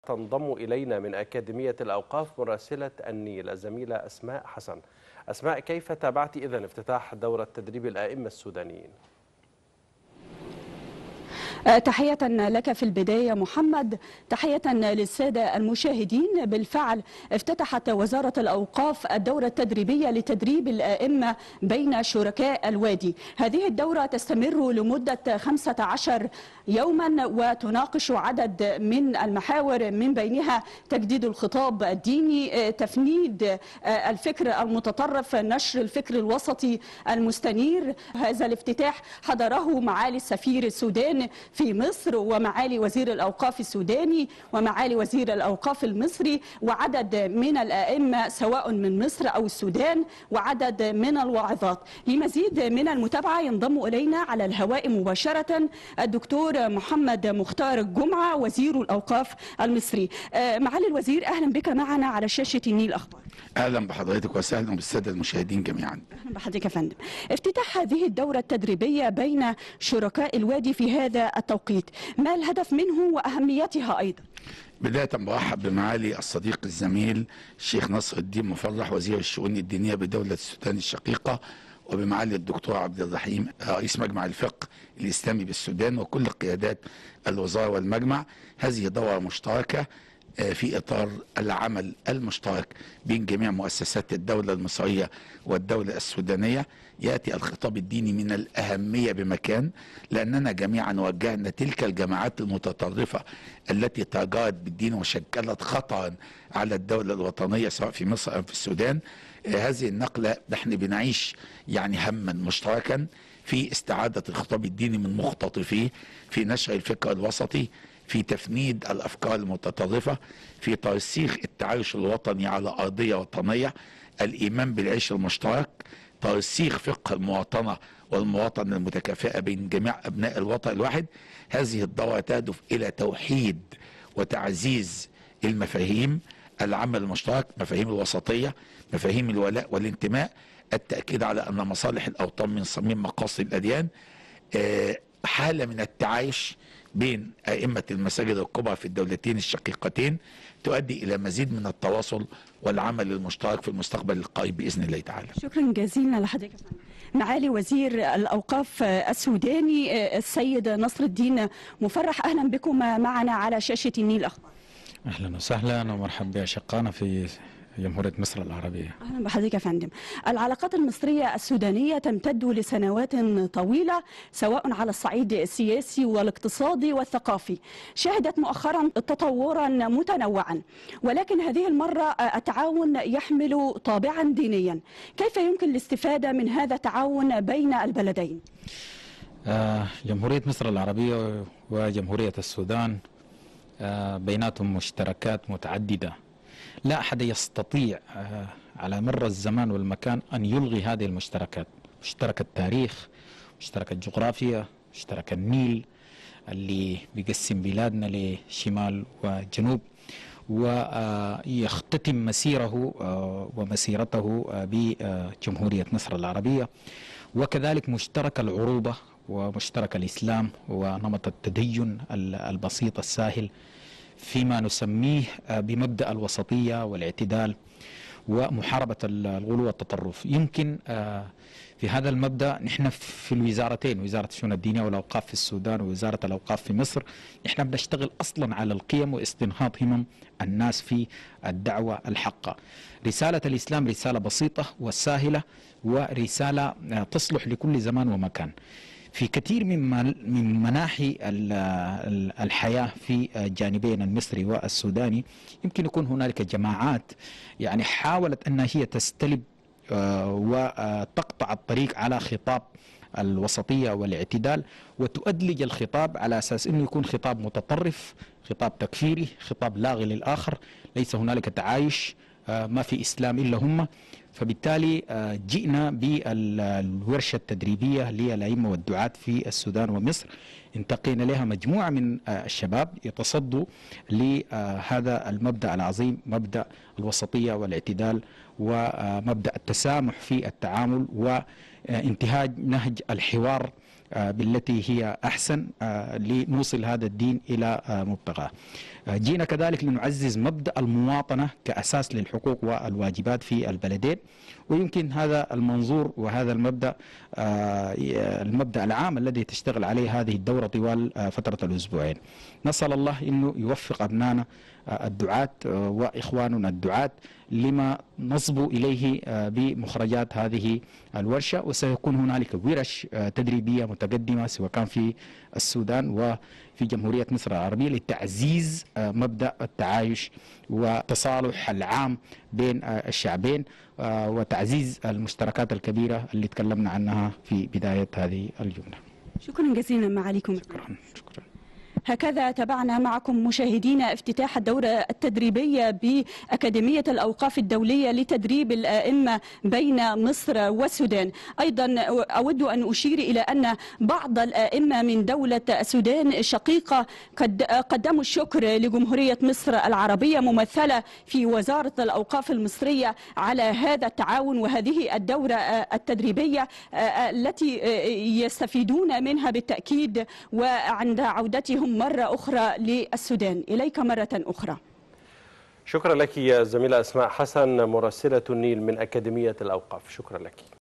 تنضم إلينا من أكاديمية الأوقاف مراسلة النيل الزميلة أسماء حسن. أسماء، كيف تابعت إذن افتتاح دورة تدريب الآئمة السودانيين؟ تحية لك في البداية محمد، تحية للسادة المشاهدين. بالفعل افتتحت وزارة الأوقاف الدورة التدريبية لتدريب الآئمة بين شركاء الوادي. هذه الدورة تستمر لمدة 15 يوما وتناقش عدد من المحاور، من بينها تجديد الخطاب الديني، تفنيد الفكر المتطرف، نشر الفكر الوسطي المستنير. هذا الافتتاح حضره معالي السفير السوداني في مصر ومعالي وزير الأوقاف السوداني ومعالي وزير الأوقاف المصري وعدد من الآئمة سواء من مصر أو السودان وعدد من الواعظات. لمزيد من المتابعة ينضم إلينا على الهواء مباشرة الدكتور محمد مختار الجمعة وزير الأوقاف المصري. معالي الوزير، أهلا بك معنا على شاشة النيل أخبار. اهلا بحضرتك وسهلا بالساده المشاهدين جميعا. اهلا بحضرتك يا فندم. افتتاح هذه الدوره التدريبيه بين شركاء الوادي في هذا التوقيت، ما الهدف منه واهميتها ايضا؟ بدايه برحب بمعالي الصديق الزميل الشيخ نصر الدين مفرح وزير الشؤون الدينيه بدوله السودان الشقيقه، وبمعالي الدكتور عبد الرحيم رئيس مجمع الفقه الاسلامي بالسودان وكل قيادات الوزاره والمجمع. هذه دوره مشتركه في إطار العمل المشترك بين جميع مؤسسات الدولة المصرية والدولة السودانية. يأتي الخطاب الديني من الأهمية بمكان، لأننا جميعا وجهنا تلك الجماعات المتطرفة التي تاجرت بالدين وشكلت خطرا على الدولة الوطنية سواء في مصر أو في السودان. هذه النقلة نحن بنعيش هما مشتركا في استعادة الخطاب الديني من مختطفيه، في نشر الفكر الوسطي، في تفنيد الأفكار المتطرفة، في ترسيخ التعايش الوطني على أرضية وطنية، الإيمان بالعيش المشترك، ترسيخ فقه المواطنة والمواطنة المتكافئة بين جميع أبناء الوطن الواحد. هذه الدورة تهدف إلى توحيد وتعزيز المفاهيم، العمل المشترك، مفاهيم الوسطية، مفاهيم الولاء والانتماء، التأكيد على أن مصالح الأوطان من صميم مقاصد الأديان، حالة من التعايش بين أئمة المساجد الكبرى في الدولتين الشقيقتين تؤدي إلى مزيد من التواصل والعمل المشترك في المستقبل القريب بإذن الله تعالى. شكرا جزيلا لحضرتك. معالي وزير الأوقاف السوداني السيد نصر الدين مفرح، أهلا بكم معنا على شاشة النيل أخبار. أهلا وسهلا ومرحبا بأشقائنا في جمهورية مصر العربية. أهلا بحضرتك يا فندم. العلاقات المصرية السودانية تمتد لسنوات طويلة سواء على الصعيد السياسي والاقتصادي والثقافي. شهدت مؤخرا تطورا متنوعا، ولكن هذه المرة التعاون يحمل طابعا دينيا. كيف يمكن الاستفادة من هذا التعاون بين البلدين؟ جمهورية مصر العربية وجمهورية السودان بيناتهم مشتركات متعددة. لا أحد يستطيع على مر الزمان والمكان أن يلغي هذه المشتركات، مشترك التاريخ، مشترك الجغرافيا، مشترك النيل اللي بيقسم بلادنا لشمال وجنوب، ويختتم مسيره ومسيرته بجمهورية مصر العربية، وكذلك مشترك العروبة ومشترك الإسلام ونمط التدين البسيط الساهل فيما نسميه بمبدأ الوسطية والاعتدال ومحاربة الغلو والتطرف. يمكن في هذا المبدأ نحن في الوزارتين، وزارة الشؤون الدينية والأوقاف في السودان ووزارة الأوقاف في مصر، نحن بنشتغل أصلا على القيم واستنهاض همم الناس في الدعوة الحقة. رسالة الإسلام رسالة بسيطة وسهلة ورسالة تصلح لكل زمان ومكان. في كثير من مناحي الحياة في جانبين المصري والسوداني يمكن يكون هنالك جماعات حاولت أن هي تستلب وتقطع الطريق على خطاب الوسطية والاعتدال وتؤدلج الخطاب على أساس أنه يكون خطاب متطرف، خطاب تكفيري، خطاب لاغي للآخر، ليس هنالك تعايش، ما في إسلام إلا هم. فبالتالي جئنا بالورشة التدريبية للأئمة والدعاة في السودان ومصر، انتقينا لها مجموعة من الشباب يتصدوا لهذا المبدأ العظيم، مبدأ الوسطية والاعتدال ومبدأ التسامح في التعامل وانتهاج نهج الحوار بالتي هي أحسن لنوصل هذا الدين إلى مبتغاه. جينا كذلك لنعزز مبدأ المواطنة كأساس للحقوق والواجبات في البلدين، ويمكن هذا المنظور وهذا المبدأ العام الذي تشتغل عليه هذه الدورة طوال فترة الأسبوعين. نسأل الله أنه يوفق أبنائنا الدعاة وإخواننا الدعاة لما نصبو إليه بمخرجات هذه الورشة، وسيكون هنالك ورش تدريبية متقدمة سواء كان في السودان وفي جمهورية مصر العربية لتعزيز مبدأ التعايش والتصالح العام بين الشعبين وتعزيز المشتركات الكبيرة اللي تكلمنا عنها في بداية هذه الجملة. شكرا جزيلا معاليكم. شكرا. هكذا تابعنا معكم مشاهدينا افتتاح الدورة التدريبية بأكاديمية الأوقاف الدولية لتدريب الأئمة بين مصر والسودان. أيضا أود أن أشير إلى أن بعض الأئمة من دولة السودان الشقيقة قد قدموا الشكر لجمهورية مصر العربية ممثلة في وزارة الأوقاف المصرية على هذا التعاون وهذه الدورة التدريبية التي يستفيدون منها بالتأكيد وعند عودتهم مرة أخرى للسودان. إليك مرة أخرى. شكرا لك يا زميلة أسماء حسن مراسلة النيل من أكاديمية الأوقاف. شكرا لك.